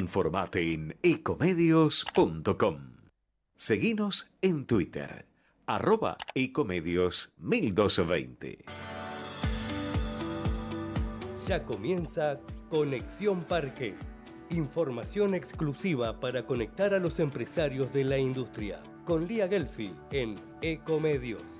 Informate en ecomedios.com. Seguinos en Twitter, @ecomedios1220. Ya comienza Conexión Parques. Información exclusiva para conectar a los empresarios de la industria. Con Lía Gelfi en Ecomedios.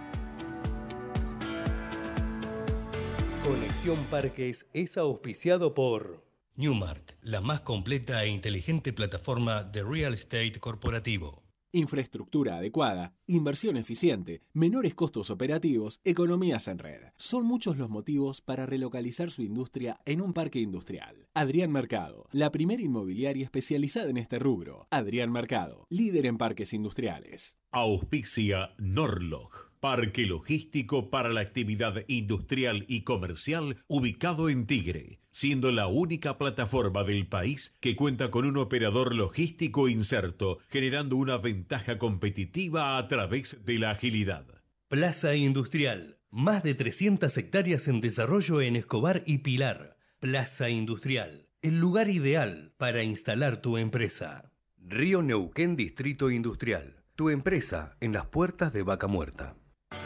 Conexión Parques es auspiciado por Newmark, la más completa e inteligente plataforma de real estate corporativo. Infraestructura adecuada, inversión eficiente, menores costos operativos, economías en red. Son muchos los motivos para relocalizar su industria en un parque industrial. Adrián Mercado, la primera inmobiliaria especializada en este rubro. Adrián Mercado, líder en parques industriales. Auspicia Norlog, parque logístico para la actividad industrial y comercial ubicado en Tigre, siendo la única plataforma del país que cuenta con un operador logístico inserto, generando una ventaja competitiva a través de la agilidad. Plaza Industrial, más de 300 hectáreas en desarrollo en Escobar y Pilar. Plaza Industrial, el lugar ideal para instalar tu empresa. Río Neuquén Distrito Industrial, tu empresa en las puertas de Vaca Muerta.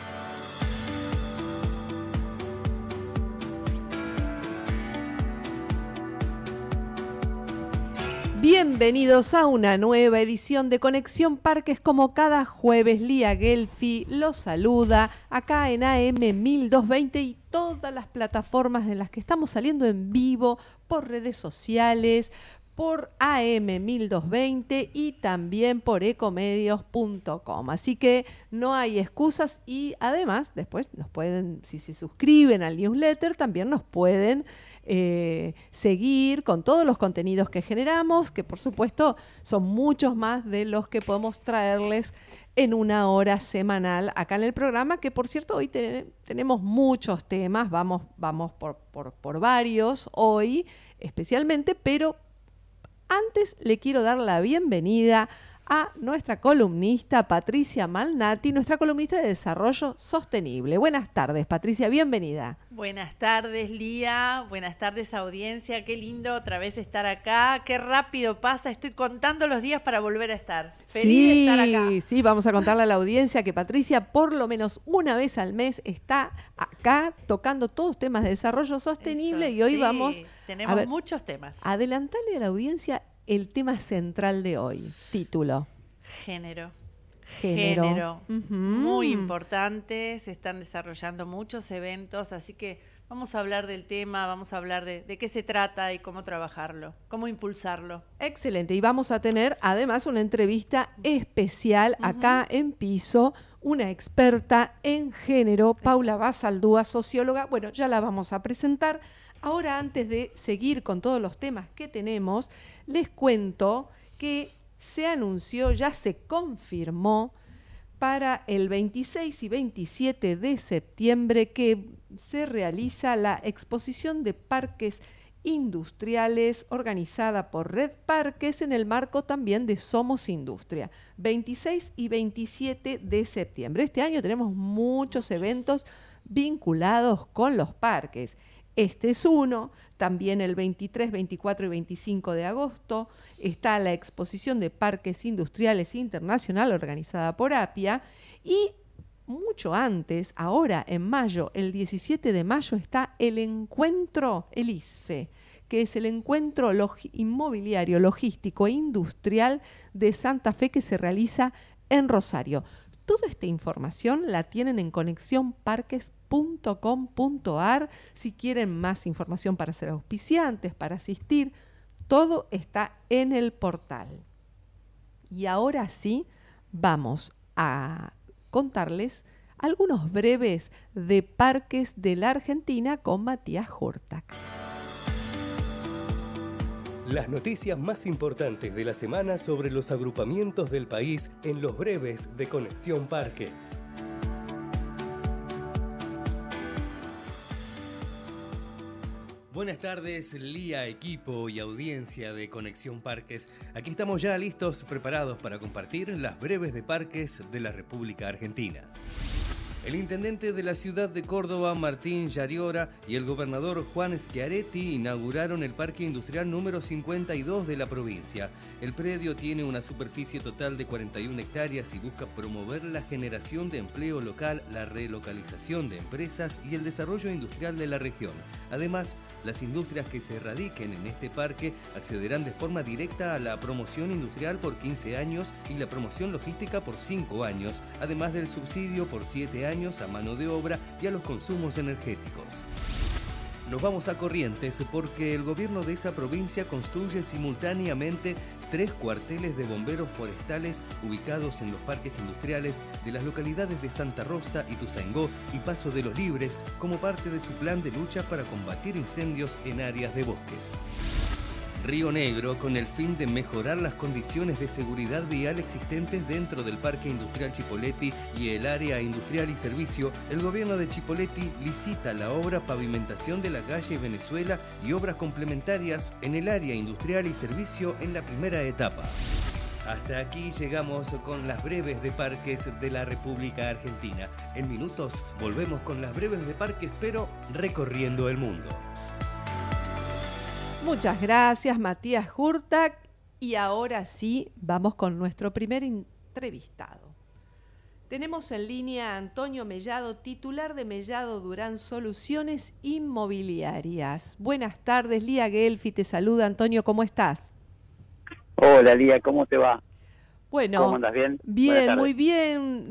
Bienvenidos a una nueva edición de Conexión Parques. Como cada jueves, Lía Gelfi los saluda acá en AM 1220 y todas las plataformas en las que estamos saliendo en vivo, por redes sociales, por AM 1220 y también por ecomedios.com. Así que no hay excusas y además después nos pueden, si se suscriben al newsletter, también nos pueden seguir con todos los contenidos que generamos, que por supuesto son muchos más de los que podemos traerles en una hora semanal acá en el programa, que por cierto hoy tenemos muchos temas, vamos por varios hoy especialmente, pero antes le quiero dar la bienvenida a nuestra columnista Patricia Malnati, nuestra columnista de Desarrollo Sostenible. Buenas tardes, Patricia, bienvenida. Buenas tardes, Lía. Buenas tardes, audiencia. Qué lindo otra vez estar acá. Qué rápido pasa. Estoy contando los días para volver a estar. Feliz de estar acá. Sí, vamos a contarle a la audiencia que Patricia por lo menos una vez al mes está acá tocando todos temas de desarrollo sostenible. Eso, y hoy tenemos muchos temas. Adelantale a la audiencia el tema central de hoy. Título. Género. Uh-huh. Muy importante. Se están desarrollando muchos eventos, así que vamos a hablar del tema, vamos a hablar de qué se trata y cómo trabajarlo, cómo impulsarlo. Excelente. Y vamos a tener además una entrevista especial acá en piso, una experta en género, Paula Basaldúa, socióloga. Bueno, ya la vamos a presentar. Ahora, antes de seguir con todos los temas que tenemos, les cuento que se anunció, ya se confirmó para el 26 y 27 de septiembre que se realiza la exposición de parques industriales organizada por Red Parques en el marco también de Somos Industria. 26 y 27 de septiembre. Este año tenemos muchos eventos vinculados con los parques. Este es uno, también el 23, 24 y 25 de agosto está la exposición de parques industriales internacional organizada por APIA y mucho antes, ahora en mayo, el 17 de mayo está el encuentro, el ISFE, que es el encuentro inmobiliario, logístico e industrial de Santa Fe que se realiza en Rosario. Toda esta información la tienen en conexionparques.com.ar. Si quieren más información para ser auspiciantes, para asistir, todo está en el portal. Y ahora sí, vamos a contarles algunos breves de parques de la Argentina con Matías Hurtak. Las noticias más importantes de la semana sobre los agrupamientos del país en los breves de Conexión Parques. Buenas tardes, Lía, equipo y audiencia de Conexión Parques. Aquí estamos ya listos, preparados para compartir las breves de parques de la República Argentina. El intendente de la ciudad de Córdoba, Martín Yariora, y el gobernador Juan Schiaretti inauguraron el Parque Industrial número 52 de la provincia. El predio tiene una superficie total de 41 hectáreas y busca promover la generación de empleo local, la relocalización de empresas y el desarrollo industrial de la región. Además, las industrias que se radiquen en este parque accederán de forma directa a la promoción industrial por 15 años y la promoción logística por 5 años, además del subsidio por 7 años a mano de obra y a los consumos energéticos. Nos vamos a Corrientes porque el gobierno de esa provincia construye simultáneamente 3 cuarteles de bomberos forestales ubicados en los parques industriales de las localidades de Santa Rosa, Ituzaingó y Paso de los Libres como parte de su plan de lucha para combatir incendios en áreas de bosques. Río Negro, con el fin de mejorar las condiciones de seguridad vial existentes dentro del Parque Industrial Chipoleti y el área industrial y servicio, el gobierno de Chipoleti licita la obra pavimentación de la calle Venezuela y obras complementarias en el área industrial y servicio en la primera etapa. Hasta aquí llegamos con las breves de parques de la República Argentina. En minutos volvemos con las breves de parques, pero recorriendo el mundo. Muchas gracias, Matías Hurtak. Y ahora sí, vamos con nuestro primer entrevistado. Tenemos en línea a Antonio Mellado, titular de Mellado Durán Soluciones Inmobiliarias. Buenas tardes, Lía Gelfi te saluda. Antonio, ¿cómo estás? Hola, Lía, ¿cómo te va? Bueno, ¿cómo andas? ¿Bien? Bien, muy bien.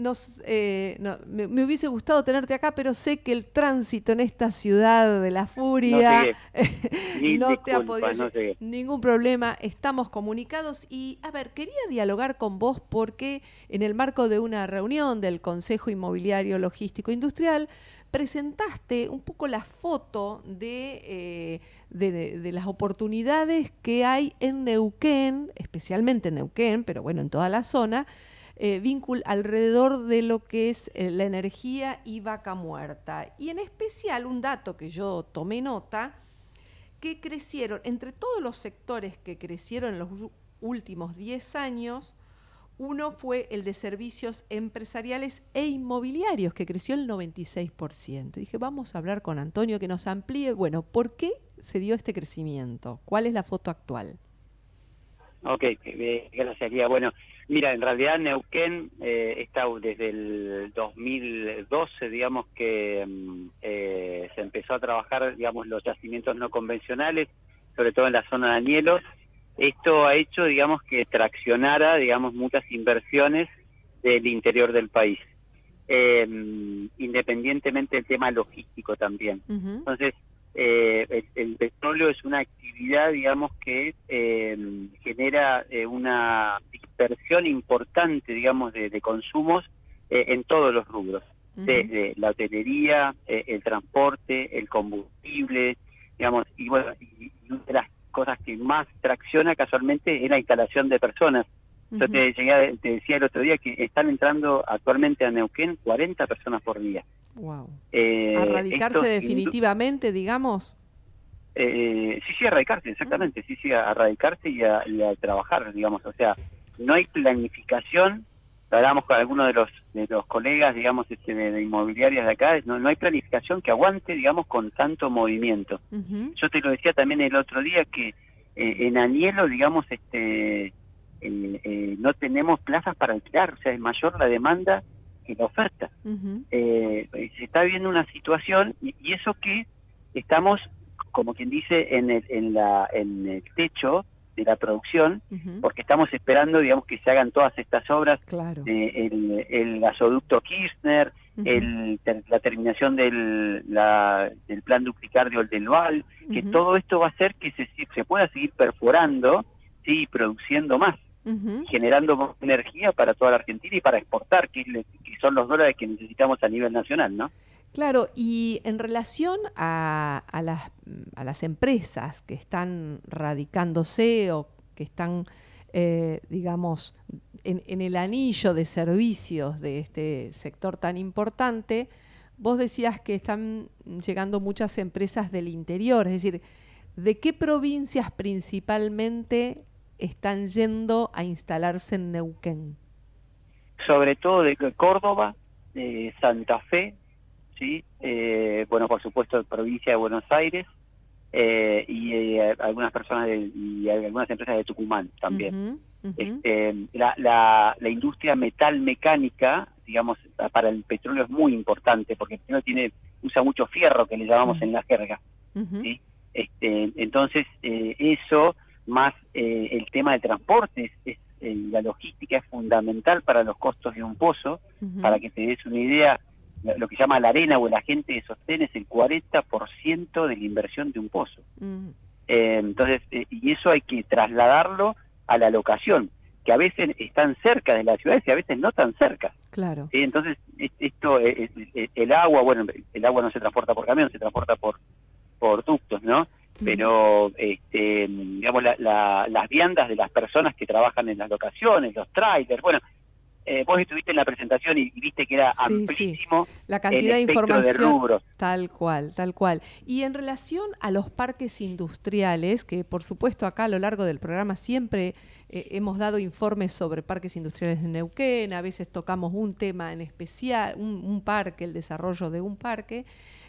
Me hubiese gustado tenerte acá, pero sé que el tránsito en esta ciudad de la furia no te ha podido ningún problema. Estamos comunicados y, a ver, quería dialogar con vos porque en el marco de una reunión del Consejo Inmobiliario Logístico Industrial presentaste un poco la foto de las oportunidades que hay en Neuquén, especialmente en Neuquén, pero bueno, en toda la zona, alrededor de lo que es la energía y vaca muerta. Y en especial un dato que yo tomé nota, que crecieron, entre todos los sectores que crecieron en los últimos 10 años, uno fue el de servicios empresariales e inmobiliarios, que creció el 96%. Dije, vamos a hablar con Antonio que nos amplíe, bueno, ¿por qué se dio este crecimiento? ¿Cuál es la foto actual? Ok, gracias, Lía. Bueno, mira, en realidad Neuquén está desde el 2012, digamos que se empezó a trabajar, digamos, los yacimientos no convencionales, sobre todo en la zona de Añelos. Esto ha hecho, digamos, que traccionara, digamos, muchas inversiones del interior del país, independientemente del tema logístico también. Uh-huh. Entonces, el petróleo es una actividad, digamos, que genera una dispersión importante, digamos, de consumos en todos los rubros, uh-huh. Desde la hotelería, el transporte, el combustible, digamos, y bueno, y una de las cosas que más tracciona casualmente es la instalación de personas. Uh-huh. Yo te decía el otro día que están entrando actualmente a Neuquén 40 personas por día. Wow. ¿A radicarse definitivamente, digamos? Sí, a radicarse, exactamente. Uh-huh. Sí, a radicarse y a trabajar, digamos. O sea, no hay planificación. Hablamos con algunos de los colegas, digamos, de inmobiliarias de acá, no hay planificación que aguante, digamos, con tanto movimiento. Uh-huh. Yo te lo decía también el otro día que en Añelo, digamos, no tenemos plazas para alquilar, o sea, es mayor la demanda que la oferta. Uh-huh. Se está viendo una situación y eso que estamos, como quien dice, en el techo de la producción, uh-huh. porque estamos esperando, digamos, que se hagan todas estas obras, claro. El gasoducto Kirchner, uh-huh. La terminación del plan duplicardio del Val, uh-huh. que todo esto va a hacer que se pueda seguir perforando, sí, y produciendo más, uh-huh. generando más energía para toda la Argentina y para exportar, que son los dólares que necesitamos a nivel nacional, ¿no? Claro, y en relación a las empresas que están radicándose o que están, digamos, en el anillo de servicios de este sector tan importante, vos decías que están llegando muchas empresas del interior, es decir, ¿de qué provincias principalmente están yendo a instalarse en Neuquén? Sobre todo de Córdoba, Santa Fe, ¿sí? Bueno, por supuesto, provincia de Buenos Aires, y algunas personas y algunas empresas de Tucumán también. La industria metal mecánica, digamos, para el petróleo es muy importante, porque el petróleo usa mucho fierro, que le llamamos en la jerga, ¿sí? Entonces, eso, más el tema de transporte, la logística es fundamental para los costos de un pozo. Para que te des una idea, lo que llama la arena o el agente de sostén es el 40% de la inversión de un pozo. Entonces, y eso hay que trasladarlo a la locación, que a veces están cerca de las ciudades y a veces no tan cerca. Claro. Entonces, esto, el agua, bueno, el agua no se transporta por camión, se transporta por ductos, ¿no? Pero, digamos, las viandas de las personas que trabajan en las locaciones, los trailers, bueno, vos estuviste en la presentación y viste que era amplísimo la cantidad de información de rubros. Tal cual. Y en relación a los parques industriales, que por supuesto acá a lo largo del programa siempre hemos dado informes sobre parques industriales en Neuquén, a veces tocamos un tema en especial, un parque, el desarrollo de un parque.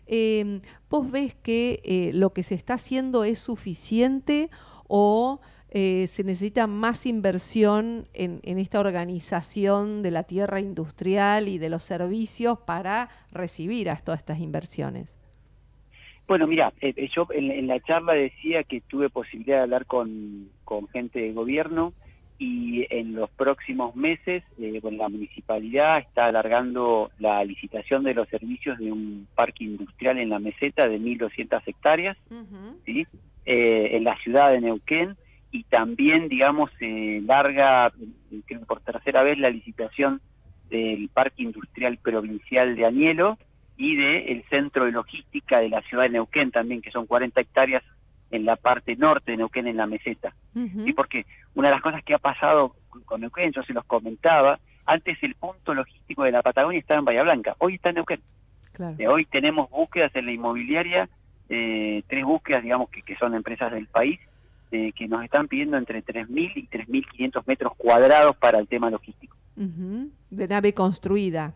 ¿Vos ves que lo que se está haciendo es suficiente o se necesita más inversión en esta organización de la tierra industrial y de los servicios para recibir a todas estas inversiones? Bueno, mira, yo en la charla decía que tuve posibilidad de hablar con gente de gobierno, y en los próximos meses la municipalidad está alargando la licitación de los servicios de un parque industrial en la meseta de 1.200 hectáreas, ¿sí? En la ciudad de Neuquén, y también, digamos, larga, creo que por tercera vez, la licitación del Parque Industrial Provincial de Añelo y del Centro de Logística de la ciudad de Neuquén también, que son 40 hectáreas en la parte norte de Neuquén, en la meseta. ¿Sí? Porque una de las cosas que ha pasado con Neuquén, yo se los comentaba, antes el punto logístico de la Patagonia estaba en Bahía Blanca, hoy está en Neuquén. Claro. Hoy tenemos búsquedas en la inmobiliaria, 3 búsquedas, digamos, que son empresas del país, que nos están pidiendo entre 3.000 y 3.500 metros cuadrados para el tema logístico. De nave construida.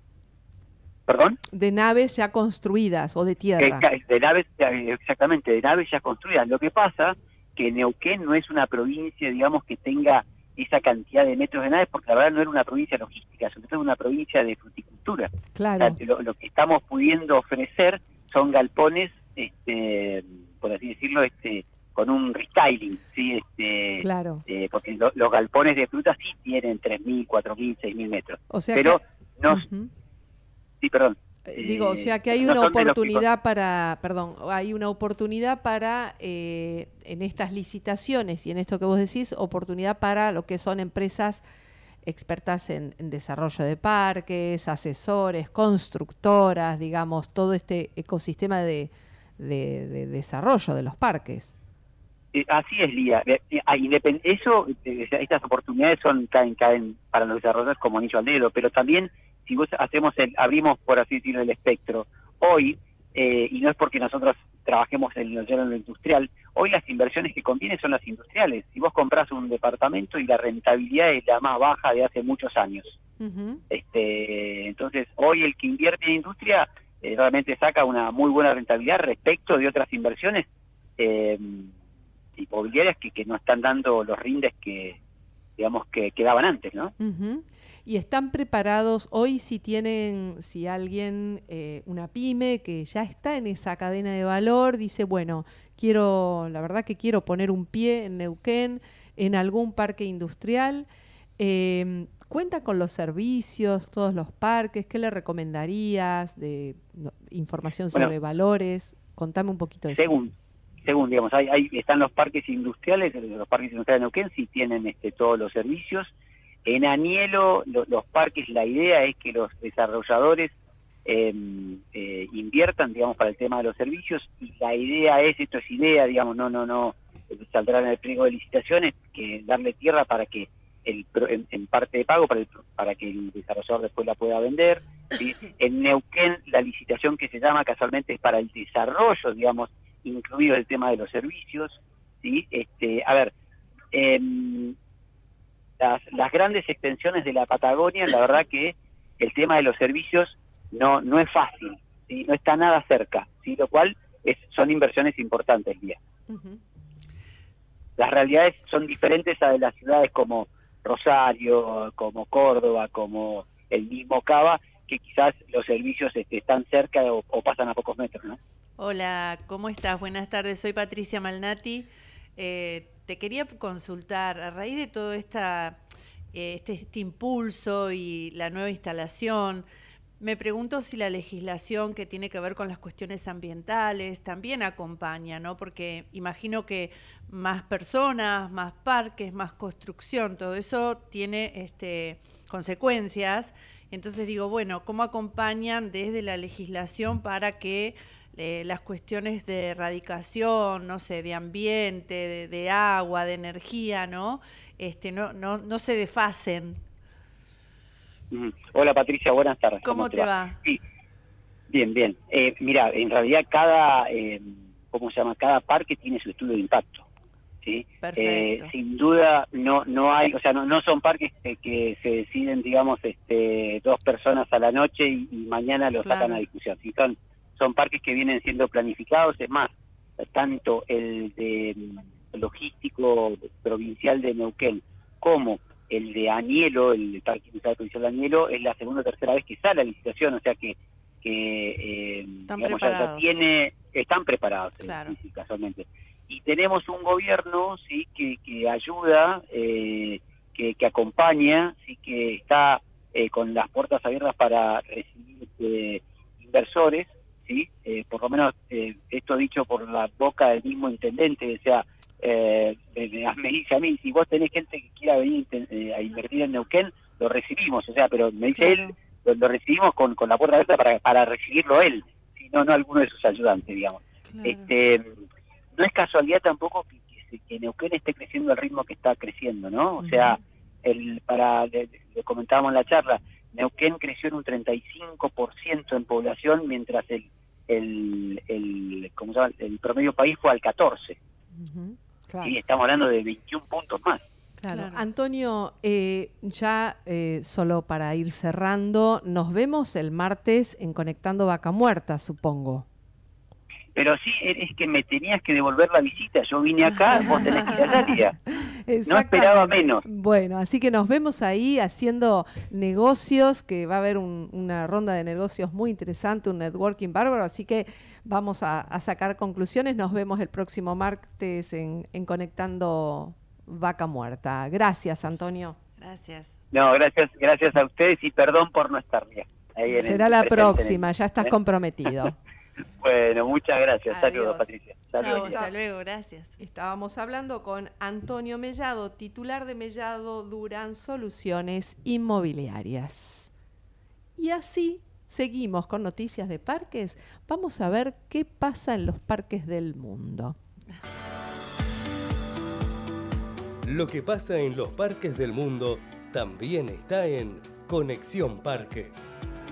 ¿Perdón? De naves ya construidas o de tierra. De naves, exactamente, de naves ya construidas. Lo que pasa que Neuquén no es una provincia, digamos, que tenga esa cantidad de metros de naves, porque la verdad no era una provincia logística, sobre todo una provincia de fruticultura. Claro. O sea, lo que estamos pudiendo ofrecer son galpones, por así decirlo, con un restyling, ¿sí? Claro. Porque los galpones de frutas sí tienen 3.000, 4.000, 6.000 metros. O sea, pero no... Sí, perdón. Digo, o sea que hay una oportunidad para, hay una oportunidad para, en estas licitaciones y en esto que vos decís, oportunidad para lo que son empresas expertas en desarrollo de parques, asesores, constructoras, digamos, todo este ecosistema de desarrollo de los parques. Así es, Lía. Estas oportunidades caen para los desarrolladores como anillo al dedo, pero también si vos abrimos, por así decirlo, el espectro, hoy, y no es porque nosotros trabajemos en lo industrial, hoy las inversiones que convienen son las industriales. Si vos comprás un departamento y la rentabilidad es la más baja de hace muchos años. Entonces, hoy el que invierte en industria realmente saca una muy buena rentabilidad respecto de otras inversiones inmobiliarias que no están dando los rindes que, digamos, que daban antes, ¿no? Y están preparados hoy si alguien, una pyme que ya está en esa cadena de valor, dice, bueno, la verdad que quiero poner un pie en Neuquén, en algún parque industrial, ¿cuenta con los servicios, todos los parques? ¿Qué le recomendarías de información sobre valores? Contame un poquito de eso. Según, digamos, ahí están los parques industriales de Neuquén, sí tienen todos los servicios. En Añelo, los parques, la idea es que los desarrolladores inviertan, digamos, para el tema de los servicios, y la idea esto es idea, digamos, no saldrá en el pliego de licitaciones, que darle tierra para que en parte de pago para que el desarrollador después la pueda vender, ¿sí? En Neuquén la licitación que se llama casualmente es para el desarrollo, digamos, incluido el tema de los servicios, ¿sí? Las grandes extensiones de la Patagonia, la verdad que el tema de los servicios no es fácil, ¿sí? No está nada cerca, ¿sí? Lo cual son inversiones importantes, Lía. Ujú. Las realidades son diferentes a de las ciudades como Rosario, como Córdoba, como el mismo Cava, que quizás los servicios están cerca o pasan a pocos metros, ¿no? Hola, ¿cómo estás? Buenas tardes, soy Patricia Malnati. Te quería consultar, a raíz de todo este impulso y la nueva instalación, me pregunto si la legislación que tiene que ver con las cuestiones ambientales también acompaña, ¿no? Porque imagino que más personas, más parques, más construcción, todo eso tiene consecuencias. Entonces digo, bueno, ¿cómo acompañan desde la legislación para que las cuestiones de erradicación, no sé, de ambiente, de agua, de energía, ¿no? No se desfasen? Hola Patricia, buenas tardes. ¿Cómo te va? Sí, bien. Mira, en realidad cada parque tiene su estudio de impacto, ¿sí? Perfecto. Sin duda no hay, o sea, no son parques que se deciden, digamos, 2 personas a la noche y mañana lo sacan a discusión. ¿Sí? Son parques que vienen siendo planificados, es más, tanto el de logístico provincial de Neuquén como el de Anielo, el Parque Industrial Provincial de Anielo, es la segunda o tercera vez que sale a licitación, o sea que están digamos, preparados. Están preparados, Claro. sí, casualmente. Y tenemos un gobierno, sí, que ayuda, que acompaña, sí, que está con las puertas abiertas para recibir inversores, sí, por lo menos esto dicho por la boca del mismo intendente, o sea, me dice a mí, si vos tenés gente que quiera venir a invertir en Neuquén, lo recibimos, o sea, pero me dice Claro. él, lo recibimos con la puerta abierta para recibirlo él, si no alguno de sus ayudantes, digamos. Claro. No es casualidad tampoco que Neuquén esté creciendo al ritmo que está creciendo, ¿no? O sea, lo comentábamos en la charla, Neuquén creció en un 35% en población, mientras el promedio país fue al 14%. Ujú. Claro. Sí, estamos hablando de 21 puntos más. Claro. Claro. Antonio, ya solo para ir cerrando, nos vemos el martes en Conectando Vaca Muerta, supongo. Pero sí, es que me tenías que devolver la visita. Yo vine acá, vos tenés que ir allá, Lía. No esperaba menos. Bueno, así que nos vemos ahí haciendo negocios, que va a haber una ronda de negocios muy interesante, un networking bárbaro, así que vamos a sacar conclusiones. Nos vemos el próximo martes en Conectando Vaca Muerta. Gracias, Antonio. Gracias. No, gracias a ustedes y perdón por no estar, Lía. Será la próxima, ya estás comprometido. Bueno, muchas gracias. Adiós. Saludos, Patricia. Saludos. Chao, hasta luego, gracias. Estábamos hablando con Antonio Mellado, titular de Mellado Durán Soluciones Inmobiliarias. Y así seguimos con noticias de parques. Vamos a ver qué pasa en los parques del mundo. Lo que pasa en los parques del mundo también está en Conexión Parques.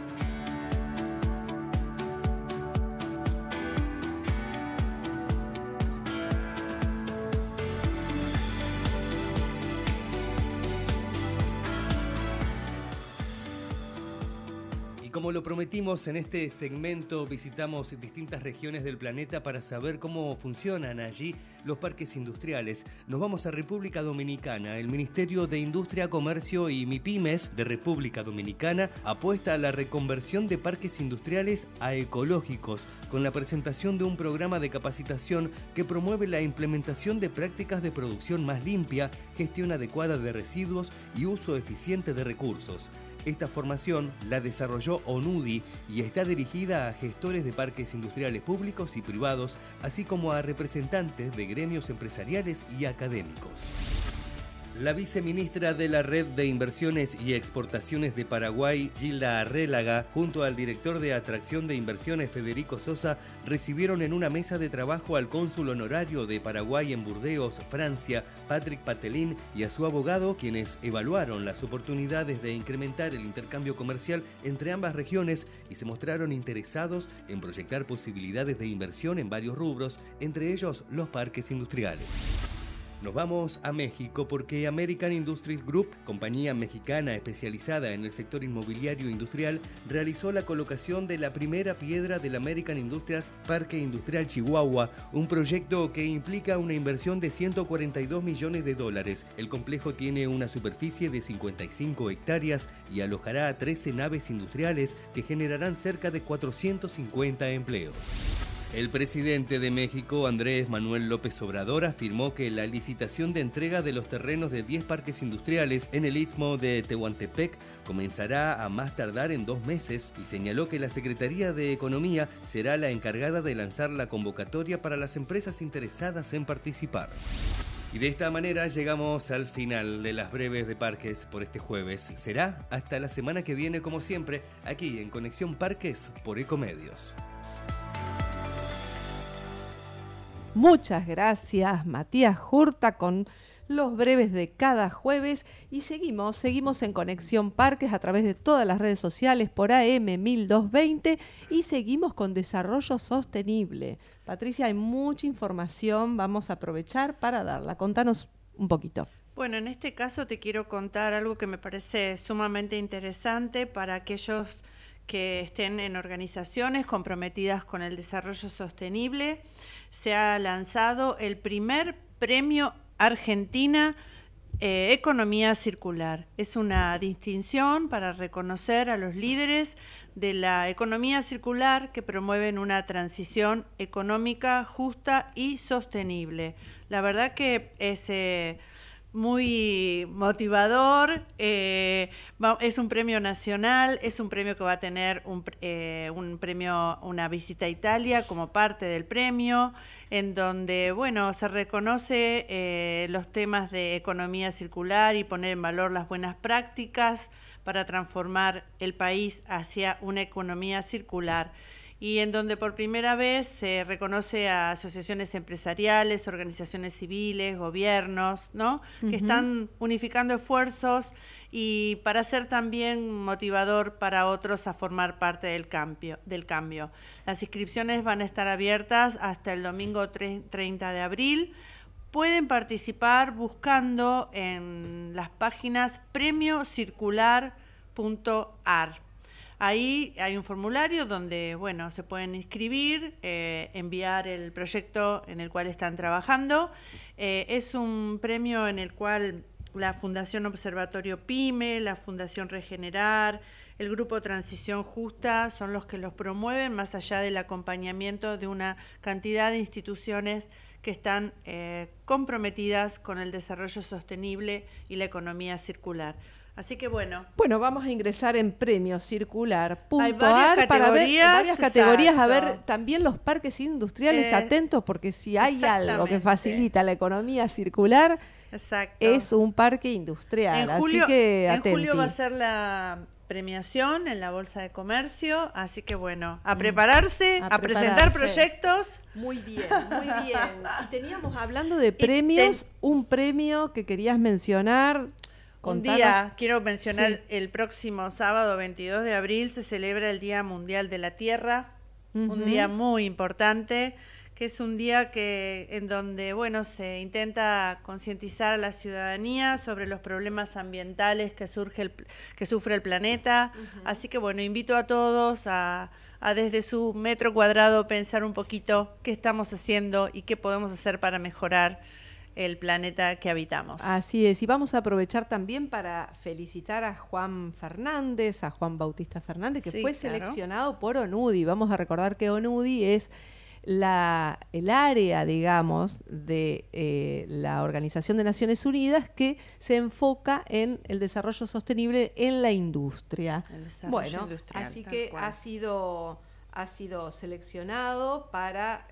Como lo prometimos, en este segmento visitamos distintas regiones del planeta para saber cómo funcionan allí los parques industriales. Nos vamos a República Dominicana. El Ministerio de Industria, Comercio y MIPYMES de República Dominicana apuesta a la reconversión de parques industriales a ecológicos con la presentación de un programa de capacitación que promueve la implementación de prácticas de producción más limpia, gestión adecuada de residuos y uso eficiente de recursos. Esta formación la desarrolló ONUDI y está dirigida a gestores de parques industriales públicos y privados, así como a representantes de gremios empresariales y académicos. La viceministra de la Red de Inversiones y Exportaciones de Paraguay, Gilda Arrélaga, junto al director de Atracción de Inversiones, Federico Sosa, recibieron en una mesa de trabajo al cónsul honorario de Paraguay en Burdeos, Francia, Patrick Patelín, y a su abogado, quienes evaluaron las oportunidades de incrementar el intercambio comercial entre ambas regiones y se mostraron interesados en proyectar posibilidades de inversión en varios rubros, entre ellos los parques industriales. Nos vamos a México porque American Industries Group, compañía mexicana especializada en el sector inmobiliario industrial, realizó la colocación de la primera piedra del American Industries Parque Industrial Chihuahua, un proyecto que implica una inversión de $142 millones. El complejo tiene una superficie de 55 hectáreas y alojará 13 naves industriales que generarán cerca de 450 empleos. El presidente de México, Andrés Manuel López Obrador, afirmó que la licitación de entrega de los terrenos de 10 parques industriales en el Istmo de Tehuantepec comenzará a más tardar en 2 meses y señaló que la Secretaría de Economía será la encargada de lanzar la convocatoria para las empresas interesadas en participar. Y de esta manera llegamos al final de las breves de Parques por este jueves. Será hasta la semana que viene, como siempre, aquí en Conexión Parques por Ecomedios. Muchas gracias, Matías Jurta, con los breves de cada jueves. Y seguimos en Conexión Parques a través de todas las redes sociales por AM 1220 y seguimos con Desarrollo Sostenible. Patricia, hay mucha información, vamos a aprovechar para darla. Contanos un poquito. Bueno, en este caso te quiero contar algo que me parece sumamente interesante para aquellos que estén en organizaciones comprometidas con el desarrollo sostenible. Se ha lanzado el primer premio Argentina Economía Circular. Es una distinción para reconocer a los líderes de la economía circular que promueven una transición económica justa y sostenible. La verdad que es muy motivador, es un premio nacional, es un premio que va a tener un premio, una visita a Italia como parte del premio, en donde, bueno, se reconoce los temas de economía circular y poner en valor las buenas prácticas para transformar el país hacia una economía circular. Y en donde por primera vez se reconoce a asociaciones empresariales, organizaciones civiles, gobiernos, ¿no? Que están unificando esfuerzos y para ser también motivador para otros a formar parte del cambio. Las inscripciones van a estar abiertas hasta el domingo 30 de abril. Pueden participar buscando en las páginas premiocircular.ar. Ahí hay un formulario donde, bueno, se pueden inscribir, enviar el proyecto en el cual están trabajando. Es un premio en el cual la Fundación Observatorio PYME, la Fundación Regenerar, el Grupo Transición Justa son los que los promueven, más allá del acompañamiento de una cantidad de instituciones que están comprometidas con el desarrollo sostenible y la economía circular. Así que bueno. Bueno, vamos a ingresar en premiocircular.ar para ver varias categorías, a ver también los parques industriales atentos, porque si hay algo que facilita la economía circular, es un parque industrial. Julio, así que en julio va a ser la premiación en la Bolsa de Comercio, así que bueno, a prepararse, a presentar proyectos. Muy bien, muy bien. Y teníamos, hablando de premios, un premio que querías mencionar. Un día, quiero mencionar, el próximo sábado 22 de abril se celebra el Día Mundial de la Tierra, un día muy importante, que es un día en donde, bueno, se intenta concientizar a la ciudadanía sobre los problemas ambientales que sufre el planeta. Así que, bueno, invito a todos a desde su metro cuadrado pensar un poquito qué estamos haciendo y qué podemos hacer para mejorar el planeta que habitamos. Así es, y vamos a aprovechar también para felicitar a Juan Fernández, a Juan Bautista Fernández, que fue seleccionado por ONUDI. Vamos a recordar que ONUDI es el área, digamos, de la Organización de Naciones Unidas que se enfoca en el desarrollo sostenible en la industria. Bueno, así que ha sido seleccionado para,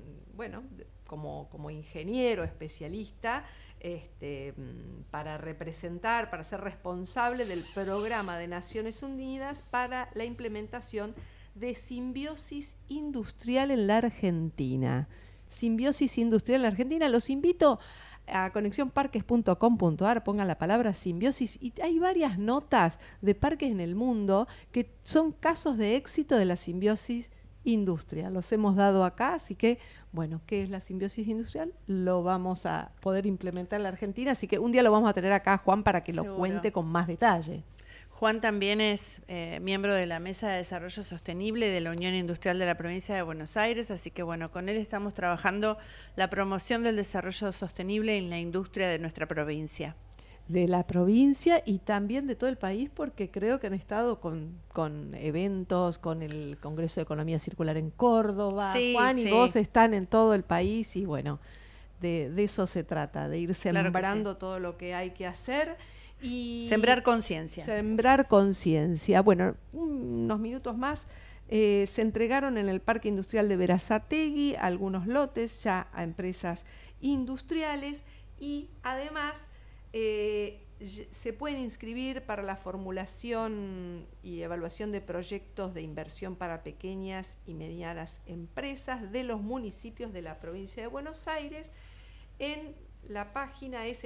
como ingeniero especialista, para representar, para ser responsable del programa de Naciones Unidas para la implementación de simbiosis industrial en la Argentina. Simbiosis industrial en la Argentina. Los invito a conexionparques.com.ar, pongan la palabra simbiosis, y hay varias notas de parques en el mundo que son casos de éxito de la simbiosis industrial. Los hemos dado acá, así que, bueno, ¿qué es la simbiosis industrial? Lo vamos a poder implementar en la Argentina, así que un día lo vamos a tener acá, Juan, para que lo Seguro. cuente con más detalle. Juan también es miembro de la Mesa de Desarrollo Sostenible de la Unión Industrial de la Provincia de Buenos Aires, así que bueno, con él estamos trabajando la promoción del desarrollo sostenible en la industria de nuestra provincia. De la provincia y también de todo el país, porque creo que han estado con eventos, con el Congreso de Economía Circular en Córdoba. Sí, Juan sí. y vos están en todo el país y bueno, de eso se trata, de ir sembrando Claro que sí. todo lo que hay que hacer. Y Sembrar conciencia. Sembrar conciencia. Bueno, unos minutos más. Se entregaron en el Parque Industrial de Berazategui algunos lotes ya a empresas industriales y además se pueden inscribir para la formulación y evaluación de proyectos de inversión para pequeñas y medianas empresas de los municipios de la provincia de Buenos Aires. En la página es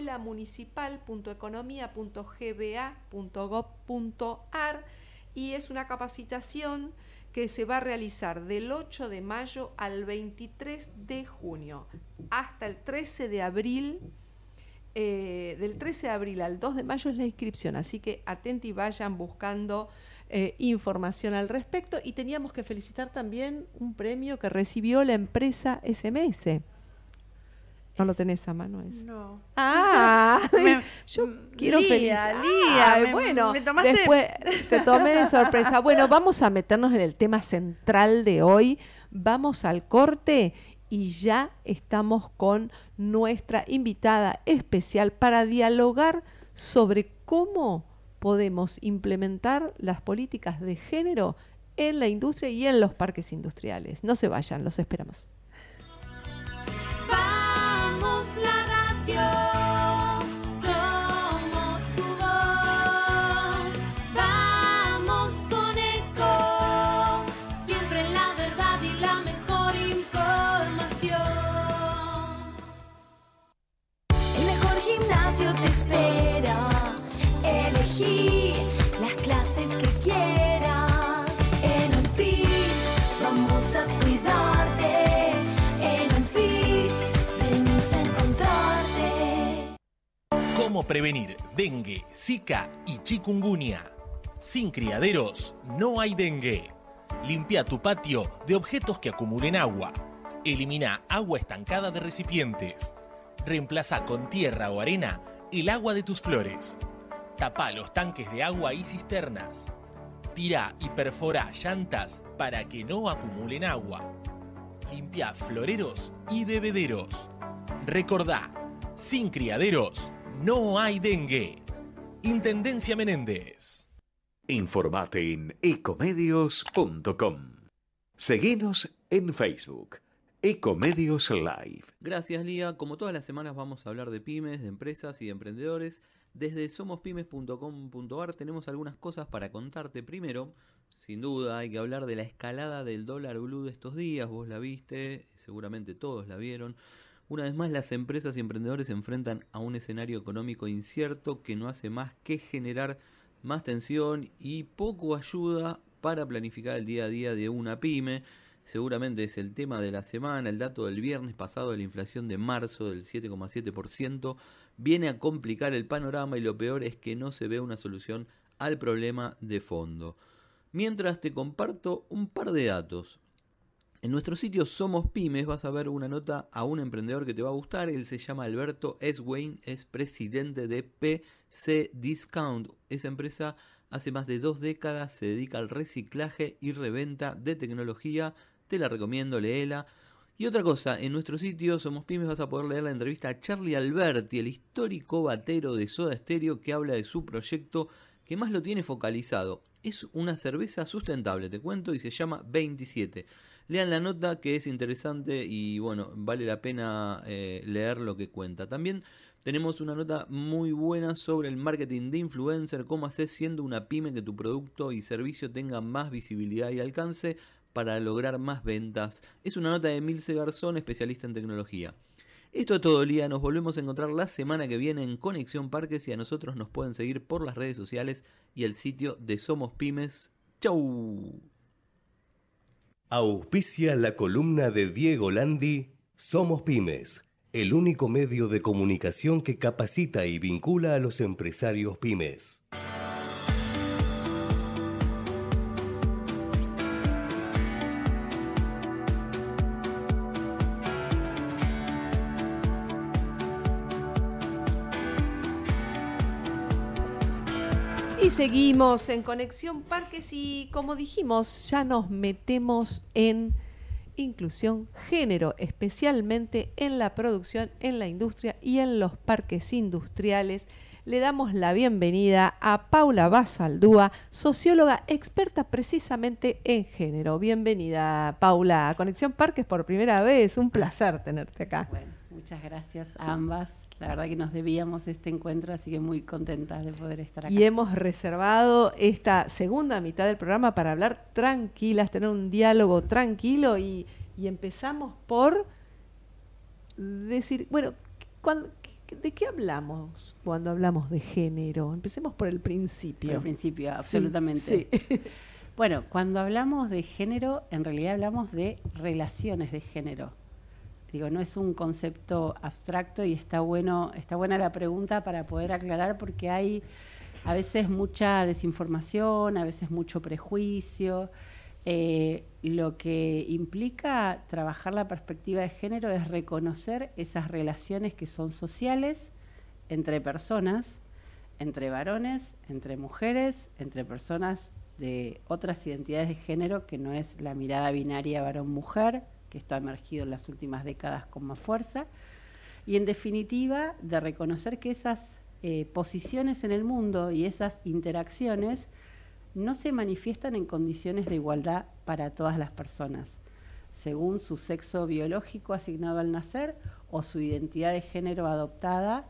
escuelamunicipal.economia.gba.gov.ar y es una capacitación que se va a realizar del 8 de mayo al 23 de junio hasta el 13 de abril. Del 13 de abril al 2 de mayo es la inscripción, así que atenti y vayan buscando información al respecto. Y teníamos que felicitar también un premio que recibió la empresa SMS. ¿No lo tenés a mano ese? No. Yo quiero felicitar. Lía, bueno, me tomaste... después te tomé de sorpresa. Bueno, vamos a meternos en el tema central de hoy. Vamos al corte y ya estamos con nuestra invitada especial para dialogar sobre cómo podemos implementar las políticas de género en la industria y en los parques industriales. No se vayan, los esperamos. Vamos la radio, somos tu voz. Vamos con Eco, siempre la verdad y la mejor información. El mejor gimnasio te espera. Elegí las clases que quieras. En Unfit vamos a cuidarte. ¿Cómo prevenir dengue, zika y chikungunya? Sin criaderos no hay dengue. Limpia tu patio de objetos que acumulen agua. Elimina agua estancada de recipientes. Reemplaza con tierra o arena el agua de tus flores. Tapa los tanques de agua y cisternas. Tira y perfora llantas para que no acumulen agua. Limpia floreros y bebederos. Recordá, sin criaderos no hay dengue. Intendencia Menéndez. Informate en ecomedios.com. Seguinos en Facebook. Ecomedios Live. Gracias, Lía. Como todas las semanas vamos a hablar de pymes, de empresas y de emprendedores. Desde somospymes.com.ar tenemos algunas cosas para contarte. Primero, sin duda, hay que hablar de la escalada del dólar blue de estos días. Vos la viste, seguramente todos la vieron. Una vez más, las empresas y emprendedores se enfrentan a un escenario económico incierto que no hace más que generar más tensión y poco ayuda para planificar el día a día de una pyme. Seguramente es el tema de la semana. El dato del viernes pasado de la inflación de marzo del 7,7% viene a complicar el panorama y lo peor es que no se ve una solución al problema de fondo. Mientras te comparto un par de datos. En nuestro sitio Somos Pymes vas a ver una nota a un emprendedor que te va a gustar. Él se llama Alberto Eswein, es presidente de PC Discount. Esa empresa hace más de 2 décadas se dedica al reciclaje y reventa de tecnología. Te la recomiendo, léela. Y otra cosa, en nuestro sitio Somos Pymes vas a poder leer la entrevista a Charlie Alberti, el histórico batero de Soda Stereo, que habla de su proyecto que más lo tiene focalizado. Es una cerveza sustentable, te cuento, y se llama 27. Lean la nota que es interesante y bueno, vale la pena leer lo que cuenta. También tenemos una nota muy buena sobre el marketing de influencer, cómo hacer siendo una pyme que tu producto y servicio tenga más visibilidad y alcance para lograr más ventas. Es una nota de Milce Garzón, especialista en tecnología. Esto es todo, Lía. Nos volvemos a encontrar la semana que viene en Conexión Parques y a nosotros nos pueden seguir por las redes sociales y el sitio de Somos Pymes. ¡Chau! Auspicia la columna de Diego Landi, Somos Pymes, el único medio de comunicación que capacita y vincula a los empresarios pymes. Y seguimos en Conexión Parques y, como dijimos, ya nos metemos en inclusión, género, especialmente en la producción, en la industria y en los parques industriales. Le damos la bienvenida a Paula Basaldúa, socióloga experta precisamente en género. Bienvenida, Paula, a Conexión Parques por primera vez. Un placer tenerte acá. Bueno, muchas gracias a ambas. La verdad que nos debíamos este encuentro, así que muy contentas de poder estar acá. Y hemos reservado esta segunda mitad del programa para hablar tranquilas, tener un diálogo tranquilo y empezamos por decir, bueno, ¿de qué hablamos cuando hablamos de género? Empecemos por el principio. Por el principio, absolutamente. Sí. Bueno, cuando hablamos de género, en realidad hablamos de relaciones de género. Digo, no es un concepto abstracto y está buena la pregunta para poder aclarar, porque hay a veces mucha desinformación, a veces mucho prejuicio. Lo que implica trabajar la perspectiva de género es reconocer esas relaciones que son sociales entre personas, entre varones, entre mujeres, entre personas de otras identidades de género, que no es la mirada binaria varón-mujer, que esto ha emergido en las últimas décadas con más fuerza, y en definitiva de reconocer que esas posiciones en el mundo y esas interacciones no se manifiestan en condiciones de igualdad para todas las personas, según su sexo biológico asignado al nacer o su identidad de género adoptada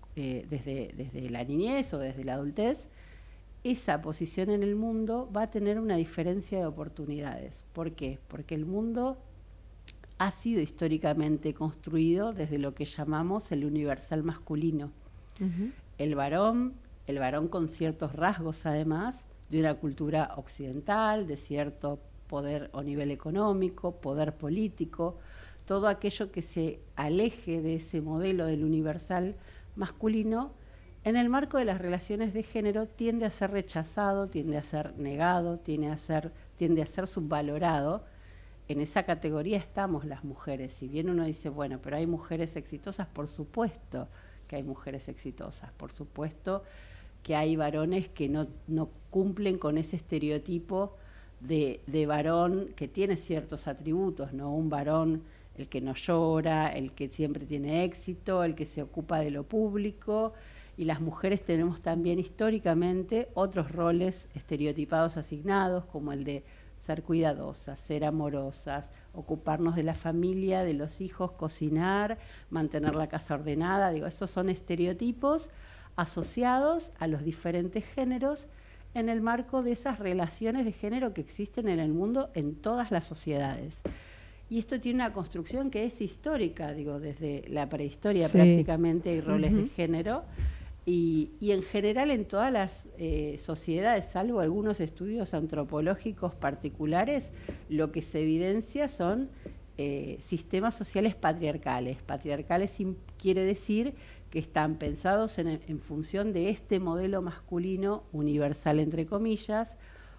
desde la niñez o desde la adultez. Esa posición en el mundo va a tener una diferencia de oportunidades. ¿Por qué? Porque el mundo ha sido históricamente construido desde lo que llamamos el universal masculino. Uh-huh. El varón con ciertos rasgos, además, de una cultura occidental, de cierto poder o nivel económico, poder político, todo aquello que se aleje de ese modelo del universal masculino, en el marco de las relaciones de género tiende a ser rechazado, tiende a ser negado, tiende a ser subvalorado. En esa categoría estamos las mujeres. Si bien uno dice, bueno, pero hay mujeres exitosas, por supuesto que hay mujeres exitosas, por supuesto que hay varones que no cumplen con ese estereotipo de varón que tiene ciertos atributos, ¿no? Un varón, el que no llora, el que siempre tiene éxito, el que se ocupa de lo público, y las mujeres tenemos también históricamente otros roles estereotipados asignados, como el de ser cuidadosas, ser amorosas, ocuparnos de la familia, de los hijos, cocinar, mantener la casa ordenada. Digo, estos son estereotipos asociados a los diferentes géneros en el marco de esas relaciones de género que existen en el mundo en todas las sociedades. Y esto tiene una construcción que es histórica, digo, desde la prehistoria prácticamente hay roles de género. Y en general en todas las sociedades, salvo algunos estudios antropológicos particulares, lo que se evidencia son sistemas sociales patriarcales. Patriarcales quiere decir que están pensados en función de este modelo masculino universal, entre comillas,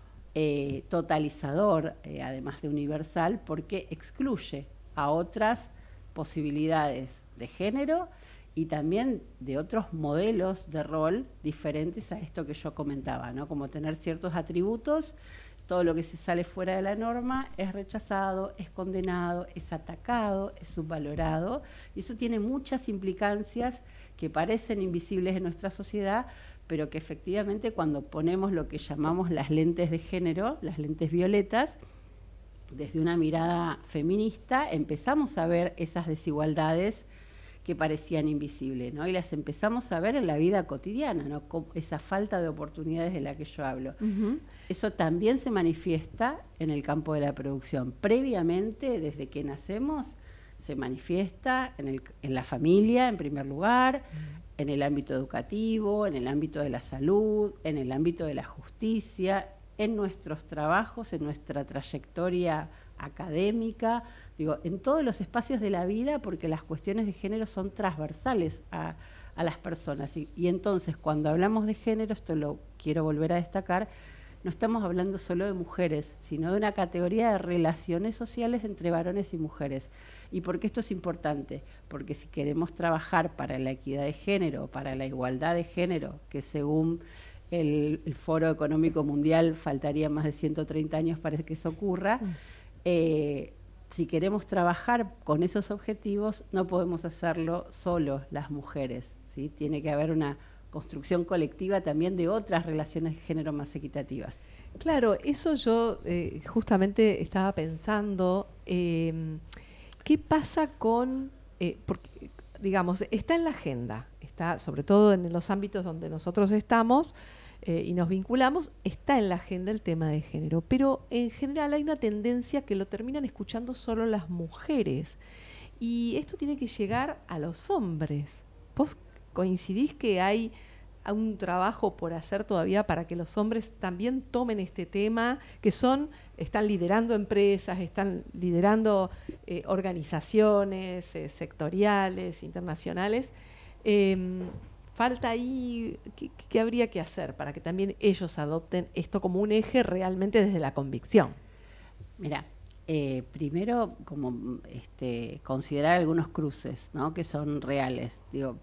totalizador, además de universal, porque excluye a otras posibilidades de género y también de otros modelos de rol diferentes a esto que yo comentaba, ¿no? Como tener ciertos atributos, todo lo que se sale fuera de la norma es rechazado, es condenado, es atacado, es subvalorado, y eso tiene muchas implicancias que parecen invisibles en nuestra sociedad, pero que efectivamente cuando ponemos lo que llamamos las lentes de género, las lentes violetas, desde una mirada feminista, empezamos a ver esas desigualdades que parecían invisibles, ¿no? Y las empezamos a ver en la vida cotidiana, ¿no? Esa falta de oportunidades de la que yo hablo. Uh-huh. Eso también se manifiesta en el campo de la producción. Previamente, desde que nacemos, se manifiesta en la familia, en primer lugar, en el ámbito educativo, en el ámbito de la salud, en el ámbito de la justicia, en nuestros trabajos, en nuestra trayectoria académica, digo, en todos los espacios de la vida, porque las cuestiones de género son transversales a las personas. Y entonces, cuando hablamos de género, esto lo quiero volver a destacar, no estamos hablando solo de mujeres, sino de una categoría de relaciones sociales entre varones y mujeres. ¿Y por qué esto es importante? Porque si queremos trabajar para la equidad de género, para la igualdad de género, que según el Foro Económico Mundial faltaría más de 130 años para que eso ocurra, si queremos trabajar con esos objetivos, no podemos hacerlo solo las mujeres, ¿sí? Tiene que haber una construcción colectiva también de otras relaciones de género más equitativas. Claro, eso yo justamente estaba pensando, ¿qué pasa con, porque, digamos, está en la agenda, está sobre todo en los ámbitos donde nosotros estamos y nos vinculamos, está en la agenda el tema de género, pero en general hay una tendencia que lo terminan escuchando solo las mujeres y esto tiene que llegar a los hombres. ¿Vos coincidís que hay un trabajo por hacer todavía para que los hombres también tomen este tema, que están liderando empresas, están liderando organizaciones sectoriales, internacionales? Falta ahí, ¿qué habría que hacer para que también ellos adopten esto como un eje realmente desde la convicción? Mira, primero como considerar algunos cruces, ¿no?, que son reales. Digo,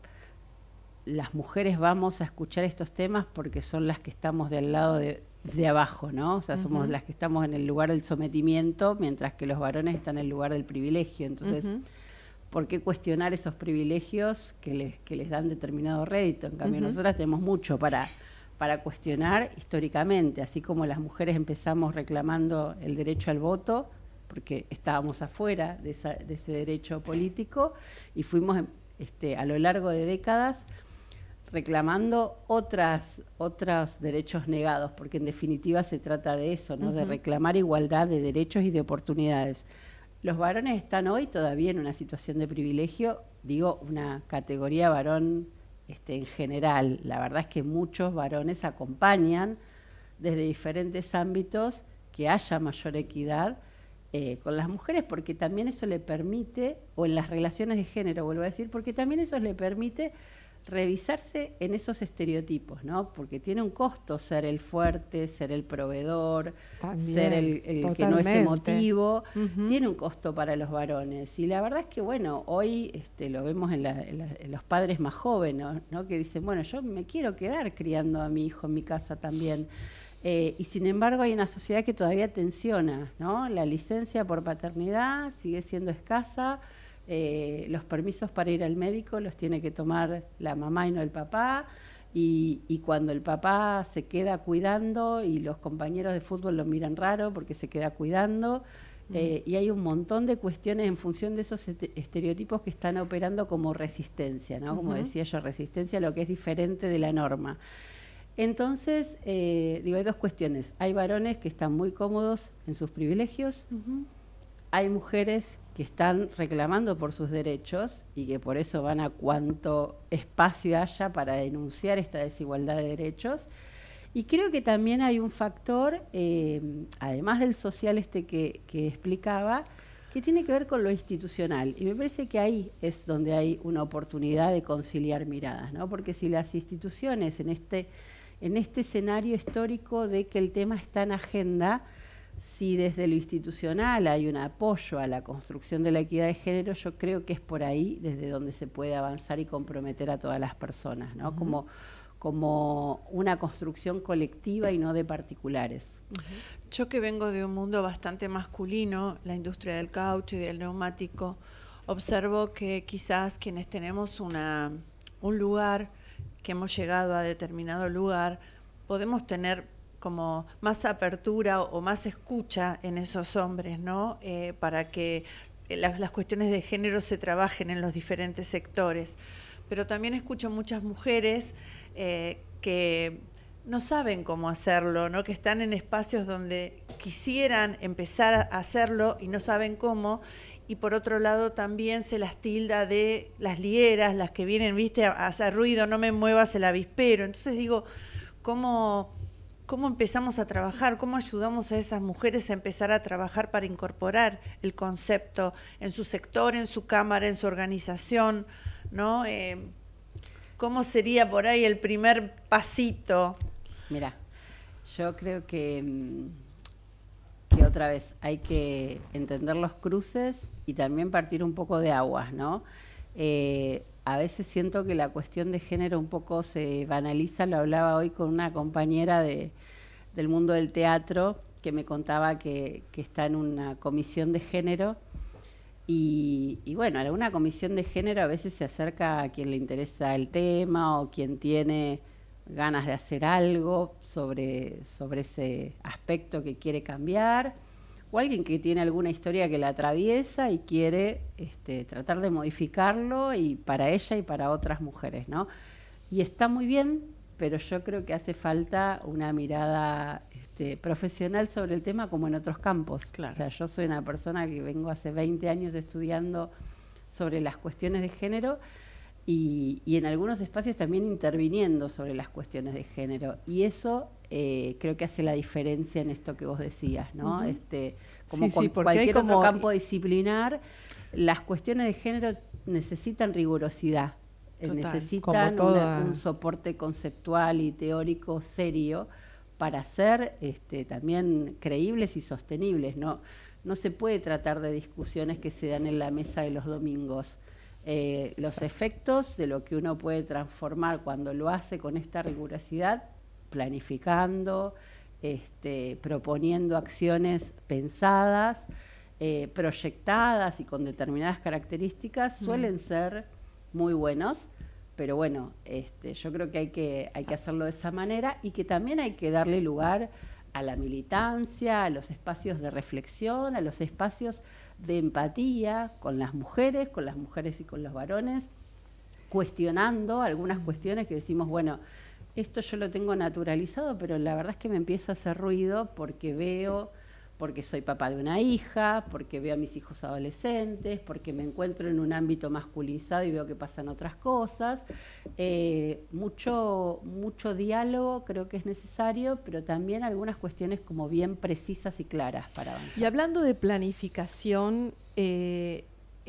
las mujeres vamos a escuchar estos temas porque son las que estamos del lado de abajo, ¿no? O sea, somos las que estamos en el lugar del sometimiento, mientras que los varones están en el lugar del privilegio. Entonces, ¿por qué cuestionar esos privilegios que les dan determinado rédito? En cambio, nosotras tenemos mucho para cuestionar históricamente, así como las mujeres empezamos reclamando el derecho al voto, porque estábamos afuera de ese derecho político, y fuimos a lo largo de décadas reclamando otros derechos negados, porque en definitiva se trata de eso, ¿no? De reclamar igualdad de derechos y de oportunidades. Los varones están hoy todavía en una situación de privilegio, digo, una categoría varón en general. La verdad es que muchos varones acompañan desde diferentes ámbitos que haya mayor equidad con las mujeres, porque también eso le permite, o en las relaciones de género, vuelvo a decir, porque también eso le permite revisarse en esos estereotipos, ¿no? Porque tiene un costo ser el fuerte, ser el proveedor, también, ser el que no es emotivo, tiene un costo para los varones. Y la verdad es que, bueno, hoy lo vemos en los padres más jóvenes, ¿no? Que dicen, bueno, yo me quiero quedar criando a mi hijo en mi casa también. Y sin embargo hay una sociedad que todavía tensiona, ¿no? La licencia por paternidad sigue siendo escasa. Los permisos para ir al médico los tiene que tomar la mamá y no el papá, y cuando el papá se queda cuidando y los compañeros de fútbol lo miran raro porque se queda cuidando, y hay un montón de cuestiones en función de esos estereotipos que están operando como resistencia, ¿no? Como decía yo, resistencia a lo que es diferente de la norma. Entonces, digo, hay dos cuestiones. Hay varones que están muy cómodos en sus privilegios, hay mujeres que están reclamando por sus derechos y que por eso van a cuanto espacio haya para denunciar esta desigualdad de derechos. Y creo que también hay un factor, además del social que explicaba, que tiene que ver con lo institucional. Y me parece que ahí es donde hay una oportunidad de conciliar miradas, ¿no? Porque si las instituciones en este escenario histórico de que el tema está en agenda, si desde lo institucional hay un apoyo a la construcción de la equidad de género, yo creo que es por ahí desde donde se puede avanzar y comprometer a todas las personas, ¿no? Como una construcción colectiva y no de particulares. Yo que vengo de un mundo bastante masculino, la industria del caucho y del neumático, observo que quizás quienes tenemos un lugar, que hemos llegado a determinado lugar, podemos tener como más apertura o más escucha en esos hombres, ¿no? Para que las cuestiones de género se trabajen en los diferentes sectores. Pero también escucho muchas mujeres que no saben cómo hacerlo, ¿no? Que están en espacios donde quisieran empezar a hacerlo y no saben cómo. Y por otro lado también se las tilda de las lieras, las que vienen, viste, a hacer ruido, no me muevas el avispero. Entonces digo, ¿cómo ¿Cómo empezamos a trabajar? ¿Cómo ayudamos a esas mujeres a empezar a trabajar para incorporar el concepto en su sector, en su cámara, en su organización, ¿no? ¿Cómo sería por ahí el primer pasito? Mira, yo creo que otra vez hay que entender los cruces y también partir un poco de aguas, ¿no? A veces siento que la cuestión de género un poco se banaliza. Lo hablaba hoy con una compañera del mundo del teatro que me contaba que está en una comisión de género y bueno, en una comisión de género a veces se acerca a quien le interesa el tema o quien tiene ganas de hacer algo sobre ese aspecto que quiere cambiar, o alguien que tiene alguna historia que la atraviesa y quiere tratar de modificarlo, y para ella y para otras mujeres, ¿no? Y está muy bien, pero yo creo que hace falta una mirada profesional sobre el tema, como en otros campos. Claro. O sea, yo soy una persona que vengo hace 20 años estudiando sobre las cuestiones de género y en algunos espacios también interviniendo sobre las cuestiones de género. Y eso creo que hace la diferencia en esto que vos decías, ¿no? Uh-huh. Como Sí, sí, cualquier otro campo disciplinar, las cuestiones de género necesitan rigurosidad, necesitan un soporte conceptual y teórico serio para ser también creíbles y sostenibles. No se puede tratar de discusiones que se dan en la mesa de los domingos. Los efectos de lo que uno puede transformar cuando lo hace con esta rigurosidad, planificando, proponiendo acciones pensadas, proyectadas y con determinadas características, suelen ser muy buenos, pero bueno, yo creo que hay que hacerlo de esa manera, y que también hay que darle lugar a la militancia, a los espacios de reflexión, a los espacios de empatía con las mujeres y con los varones, cuestionando algunas cuestiones que decimos, bueno, esto yo lo tengo naturalizado, pero la verdad es que me empieza a hacer ruido porque soy papá de una hija, porque veo a mis hijos adolescentes, porque me encuentro en un ámbito masculinizado y veo que pasan otras cosas. Mucho diálogo creo que es necesario, pero también algunas cuestiones como bien precisas y claras para avanzar. Y hablando de planificación, de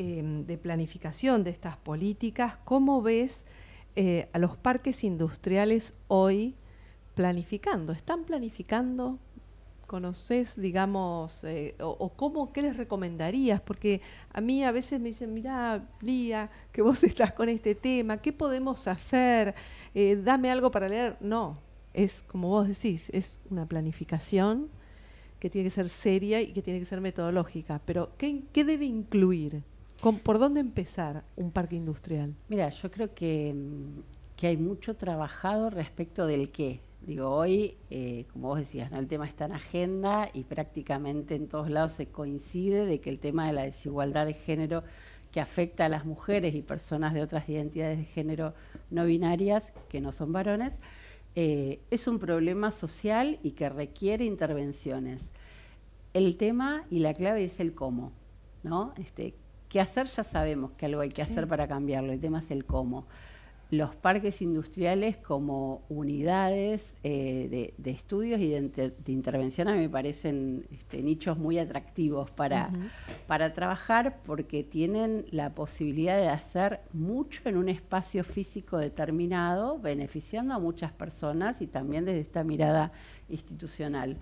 estas políticas, ¿cómo ves a los parques industriales hoy planificando? ¿Están planificando? ¿Conoces, digamos, qué les recomendarías? Porque a mí a veces me dicen, mirá, Lía, que vos estás con este tema, ¿qué podemos hacer? Dame algo para leer. No, es como vos decís, es una planificación que tiene que ser seria y que tiene que ser metodológica. Pero, ¿qué debe incluir? ¿Por dónde empezar un parque industrial? Mira, yo creo que hay mucho trabajado respecto del qué. Digo, hoy, como vos decías, ¿no? El tema está en agenda y prácticamente en todos lados se coincide de que el tema de la desigualdad de género que afecta a las mujeres y personas de otras identidades de género no binarias, que no son varones, es un problema social y que requiere intervenciones. El tema y la clave es el cómo, ¿no? ¿Qué hacer? Ya sabemos que algo hay que hacer para cambiarlo, el tema es el cómo. Los parques industriales como unidades de estudios y de intervención a mí me parecen nichos muy atractivos para trabajar, porque tienen la posibilidad de hacer mucho en un espacio físico determinado, beneficiando a muchas personas y también desde esta mirada institucional.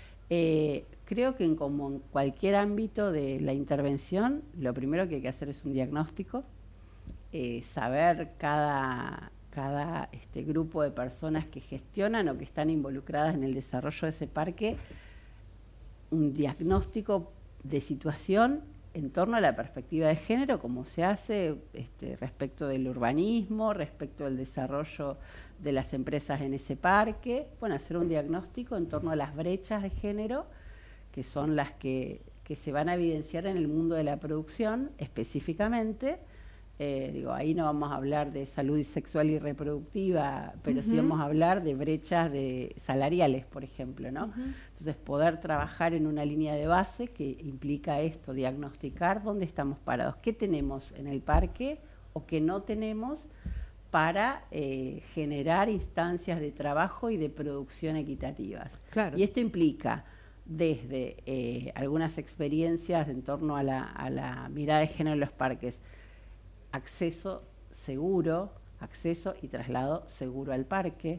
Creo que como en cualquier ámbito de la intervención, lo primero que hay que hacer es un diagnóstico, saber cada grupo de personas que gestionan o que están involucradas en el desarrollo de ese parque, un diagnóstico de situación en torno a la perspectiva de género, como se hace respecto del urbanismo, respecto del desarrollo de las empresas en ese parque. Bueno, hacer un diagnóstico en torno a las brechas de género, que son las que se van a evidenciar en el mundo de la producción específicamente. Ahí no vamos a hablar de salud sexual y reproductiva, pero sí vamos a hablar de brechas salariales, por ejemplo, ¿no? Entonces, poder trabajar en una línea de base que implica esto, diagnosticar dónde estamos parados, qué tenemos en el parque o qué no tenemos, para generar instancias de trabajo y de producción equitativas. Claro. Y esto implica desde algunas experiencias en torno a la mirada de género en los parques, acceso seguro, acceso y traslado seguro al parque,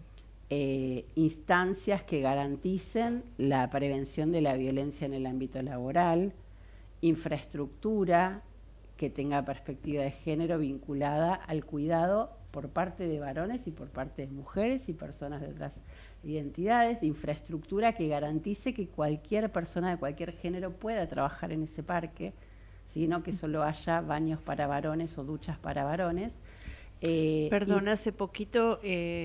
instancias que garanticen la prevención de la violencia en el ámbito laboral, infraestructura que tenga perspectiva de género vinculada al cuidado por parte de varones y por parte de mujeres y personas de otras identidades, infraestructura que garantice que cualquier persona de cualquier género pueda trabajar en ese parque, sino que solo haya baños para varones o duchas para varones. Perdón, hace poquito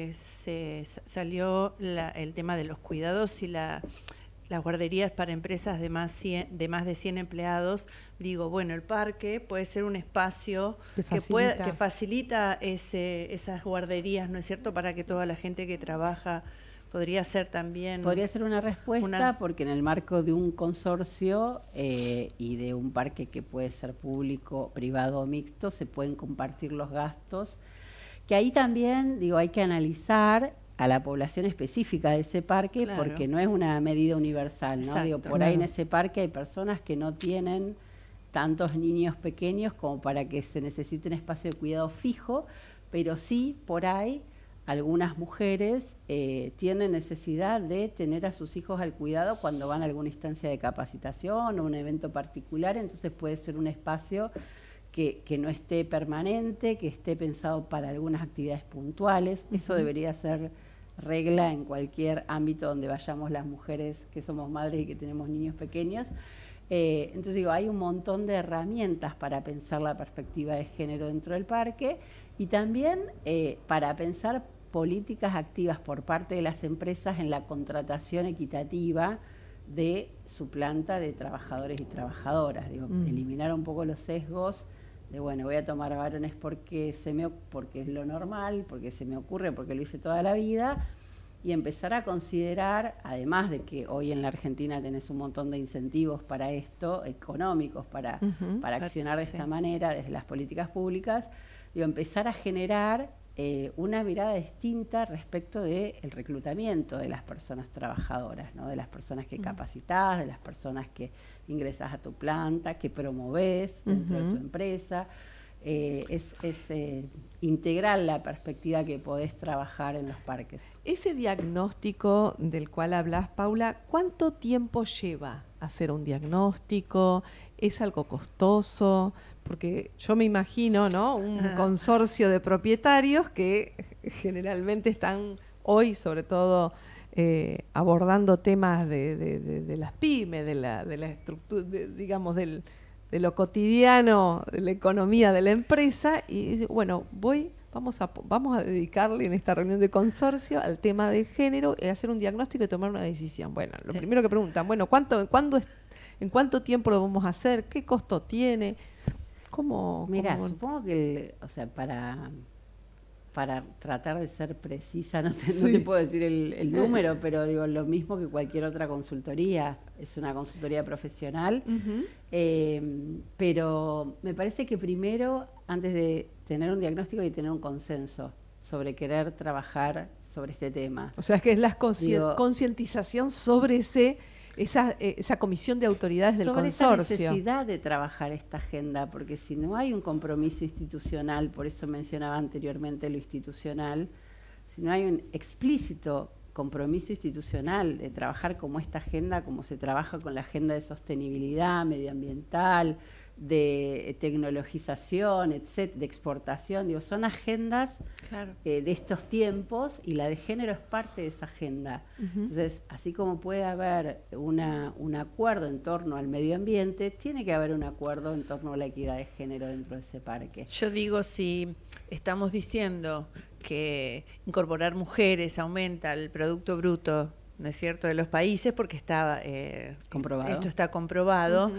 se salió el tema de los cuidados y las guarderías para empresas de más de 100 empleados. Digo, bueno, el parque puede ser un espacio que facilita esas guarderías, ¿no es cierto?, para que toda la gente que trabaja podría ser también... Podría ser una respuesta porque en el marco de un consorcio y de un parque que puede ser público, privado o mixto, se pueden compartir los gastos, que ahí también, digo, hay que analizar a la población específica de ese parque, claro, porque no es una medida universal, ¿no? Exacto, digo, por ahí en ese parque hay personas que no tienen tantos niños pequeños como para que se necesite un espacio de cuidado fijo, pero sí por ahí algunas mujeres tienen necesidad de tener a sus hijos al cuidado cuando van a alguna instancia de capacitación o un evento particular, entonces puede ser un espacio que no esté permanente, que esté pensado para algunas actividades puntuales. Eso debería ser regla en cualquier ámbito donde vayamos las mujeres que somos madres y que tenemos niños pequeños. Entonces digo, hay un montón de herramientas para pensar la perspectiva de género dentro del parque y también para pensar políticas activas por parte de las empresas en la contratación equitativa de su planta de trabajadores y trabajadoras. Digo, eliminar un poco los sesgos de, bueno, voy a tomar varones porque es lo normal, porque se me ocurre, porque lo hice toda la vida, y empezar a considerar, además de que hoy en la Argentina tenés un montón de incentivos para esto, económicos, para accionar de esta manera desde las políticas públicas, digo, empezar a generar una mirada distinta respecto del reclutamiento de las personas trabajadoras, ¿no? De las personas que capacitás, de las personas que ingresás a tu planta, que promovés dentro de tu empresa. Es integral la perspectiva que podés trabajar en los parques. Ese diagnóstico del cual hablas, Paula, ¿cuánto tiempo lleva hacer un diagnóstico? ¿Es algo costoso? Porque yo me imagino, ¿no?, un consorcio de propietarios que generalmente están hoy, sobre todo, abordando temas de las pymes, de la estructura, digamos, de lo cotidiano, de la economía de la empresa, y dice, bueno, vamos a dedicarle en esta reunión de consorcio al tema de género, hacer un diagnóstico y tomar una decisión. Bueno, lo primero que preguntan, bueno, ¿en cuánto tiempo lo vamos a hacer? ¿Qué costo tiene? Mira, supongo que, para tratar de ser precisa, no te puedo decir el número, pero digo, lo mismo que cualquier otra consultoría, es una consultoría profesional, pero me parece que primero, antes de tener un diagnóstico, hay que tener un consenso sobre querer trabajar sobre este tema. O sea, que es la concientización sobre esa comisión de autoridades del consorcio. Sobre esa necesidad de trabajar esta agenda, porque si no hay un compromiso institucional, por eso mencionaba anteriormente lo institucional, si no hay un explícito compromiso institucional de trabajar como esta agenda, como se trabaja con la agenda de sostenibilidad medioambiental, de tecnologización, etcétera, de exportación, digo, son agendas de estos tiempos, y la de género es parte de esa agenda. Entonces, así como puede haber un acuerdo en torno al medio ambiente, tiene que haber un acuerdo en torno a la equidad de género dentro de ese parque. Yo digo, si estamos diciendo que incorporar mujeres aumenta el Producto Bruto, ¿no es cierto?, de los países, porque comprobado. Esto está comprobado.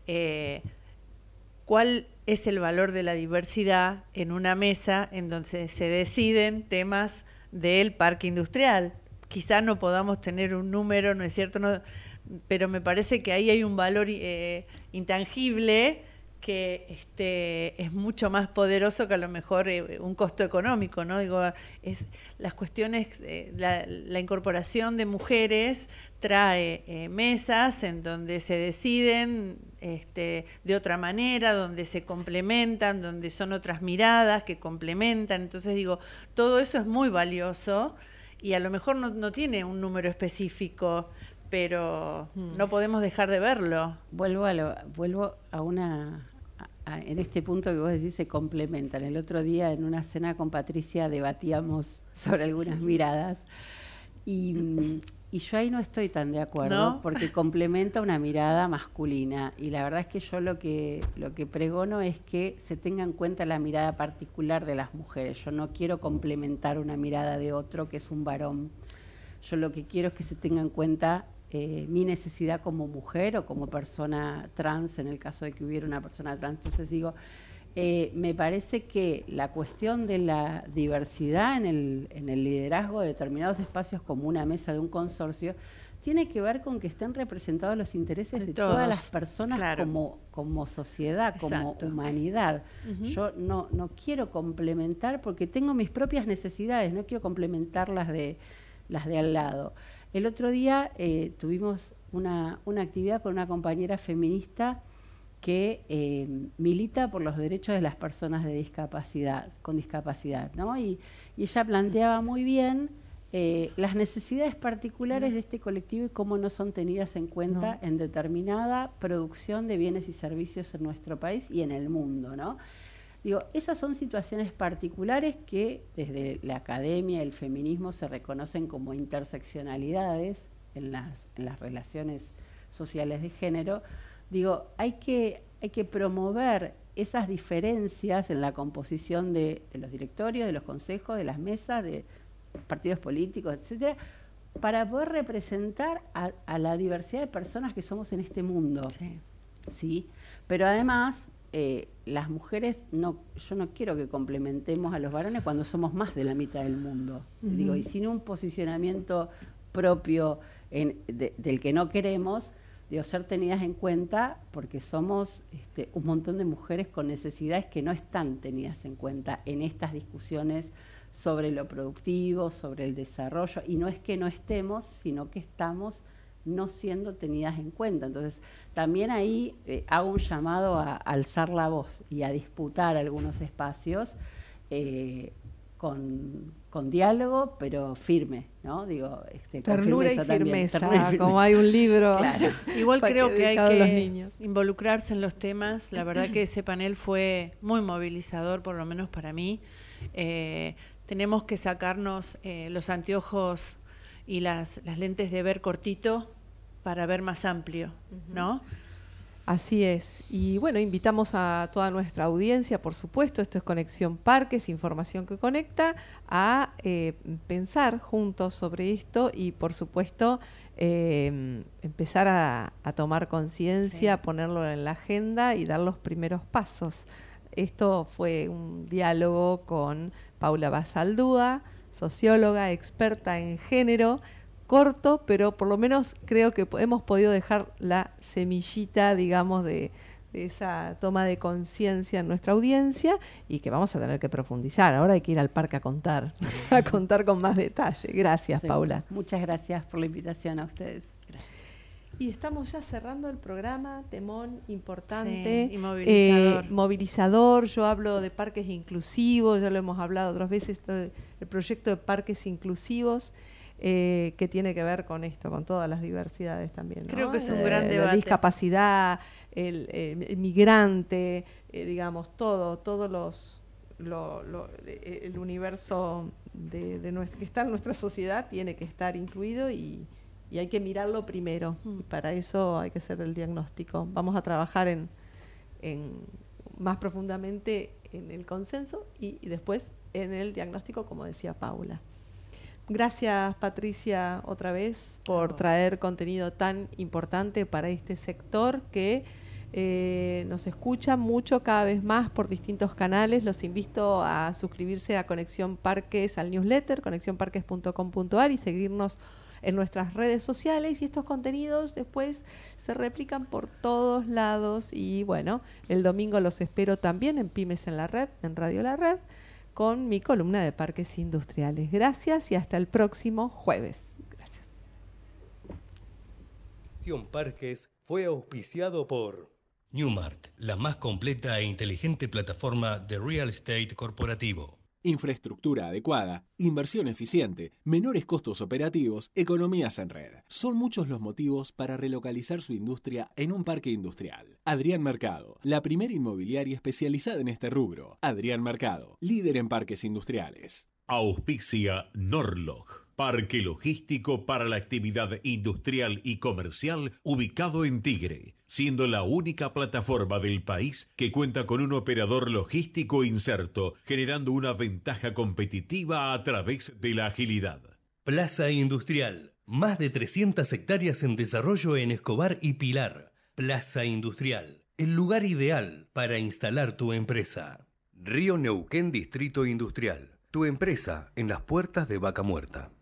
¿Cuál es el valor de la diversidad en una mesa en donde se deciden temas del parque industrial? Quizá no podamos tener un número, ¿no es cierto?, pero me parece que ahí hay un valor intangible que es mucho más poderoso que a lo mejor un costo económico, ¿no? Digo, es las cuestiones, la incorporación de mujeres trae mesas en donde se deciden de otra manera, donde se complementan, donde son otras miradas que complementan. Entonces digo, todo eso es muy valioso y a lo mejor no tiene un número específico, pero no podemos dejar de verlo. Vuelvo en este punto que vos decís, se complementan. El otro día en una cena con Patricia debatíamos sobre algunas miradas y yo ahí no estoy tan de acuerdo, ¿no? Porque complementa una mirada masculina y la verdad es que yo lo que pregono es que se tenga en cuenta la mirada particular de las mujeres. Yo no quiero complementar una mirada de otro que es un varón. Yo lo que quiero es que se tenga en cuenta mi necesidad como mujer o como persona trans, en el caso de que hubiera una persona trans. Entonces digo, me parece que la cuestión de la diversidad en el liderazgo de determinados espacios como una mesa de un consorcio tiene que ver con que estén representados los intereses de todas las personas, claro, como sociedad, como humanidad. Yo no quiero complementar porque tengo mis propias necesidades, no quiero complementar las de al lado. El otro día tuvimos una actividad con una compañera feminista que milita por los derechos de las personas con discapacidad, ¿no? Y ella planteaba muy bien las necesidades particulares de este colectivo y cómo no son tenidas en cuenta en determinada producción de bienes y servicios en nuestro país y en el mundo, ¿no? Digo, esas son situaciones particulares que desde la academia y el feminismo se reconocen como interseccionalidades en las relaciones sociales de género. Digo, hay que promover esas diferencias en la composición de los directorios, de los consejos, de las mesas, de partidos políticos, etcétera, para poder representar a la diversidad de personas que somos en este mundo. ¿Sí? Pero además, las mujeres, yo no quiero que complementemos a los varones cuando somos más de la mitad del mundo. Digo, y sin un posicionamiento propio del que no queremos, digo, ser tenidas en cuenta porque somos un montón de mujeres con necesidades que no están tenidas en cuenta en estas discusiones sobre lo productivo, sobre el desarrollo, y no es que no estemos, sino que estamos no siendo tenidas en cuenta. Entonces, también ahí hago un llamado a alzar la voz y a disputar algunos espacios con diálogo, pero firme, ¿no? Digo, ternura y firmeza, como hay un libro. Claro. Igual creo que hay que involucrarse en los temas. La verdad que ese panel fue muy movilizador, por lo menos para mí. Tenemos que sacarnos los anteojos y las lentes de ver cortito para ver más amplio, ¿no? Así es. Y bueno, invitamos a toda nuestra audiencia, por supuesto, esto es Conexión Parques, información que conecta, a pensar juntos sobre esto y, por supuesto, empezar a tomar conciencia, ponerlo en la agenda y dar los primeros pasos. Esto fue un diálogo con Paula Basaldúa, socióloga, experta en género, corto, pero por lo menos creo que hemos podido dejar la semillita, digamos, de esa toma de conciencia en nuestra audiencia y que vamos a tener que profundizar. Ahora hay que ir al parque a contar con más detalle. Gracias, Paula. Muchas gracias por la invitación a ustedes. Y estamos ya cerrando el programa, temón importante, y movilizador. Movilizador. Yo hablo de parques inclusivos, ya lo hemos hablado otras veces, el proyecto de parques inclusivos, que tiene que ver con esto, con todas las diversidades también, ¿no? Creo que es un gran debate. La discapacidad, el migrante, digamos, el universo que está en nuestra sociedad tiene que estar incluido y hay que mirarlo primero. Y para eso hay que hacer el diagnóstico. Vamos a trabajar en más profundamente en el consenso y después en el diagnóstico, como decía Paula. Gracias, Patricia, otra vez por traer contenido tan importante para este sector que nos escucha mucho cada vez más por distintos canales. Los invito a suscribirse a Conexión Parques, al newsletter, conexionparques.com.ar y seguirnos en nuestras redes sociales y estos contenidos después se replican por todos lados. Y bueno, el domingo los espero también en Pymes en la Red, en Radio La Red, con mi columna de parques industriales. Gracias y hasta el próximo jueves. Gracias. Parques fue auspiciado por Newmark, la más completa e inteligente plataforma de real estate corporativo. Infraestructura adecuada, inversión eficiente, menores costos operativos, economías en red. Son muchos los motivos para relocalizar su industria en un parque industrial. Adrián Mercado, la primera inmobiliaria especializada en este rubro. Adrián Mercado, líder en parques industriales. Auspicia Norlog, parque logístico para la actividad industrial y comercial ubicado en Tigre, siendo la única plataforma del país que cuenta con un operador logístico inserto, generando una ventaja competitiva a través de la agilidad. Plaza Industrial, más de 300 hectáreas en desarrollo en Escobar y Pilar. Plaza Industrial, el lugar ideal para instalar tu empresa. Río Neuquén Distrito Industrial, tu empresa en las puertas de Vaca Muerta.